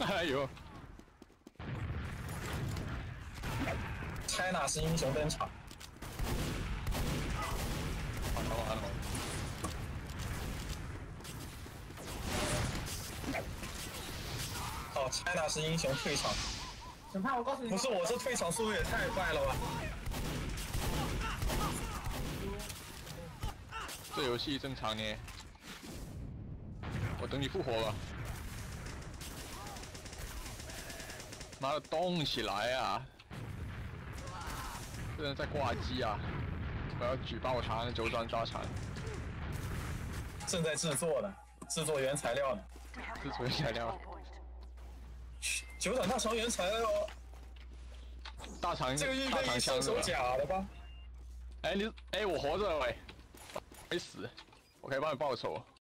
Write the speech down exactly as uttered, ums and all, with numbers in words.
哎呦 ，China 是英雄登场。 完了完了！ 好 ，China 是英雄退场。 审判，我告诉你， 不是，我这退场速度也太快了吧！ 这游戏正常呢。我等你复活吧。妈的，动起来啊！这人在挂机啊！我要举报他，九转大肠。 正在制作的，制作原材料呢。 制作原材料。 九转大肠原材料。 大肠， 这个预备役枪手假的吧？ 哎，你哎，我活着喂，没死，我可以帮你报仇。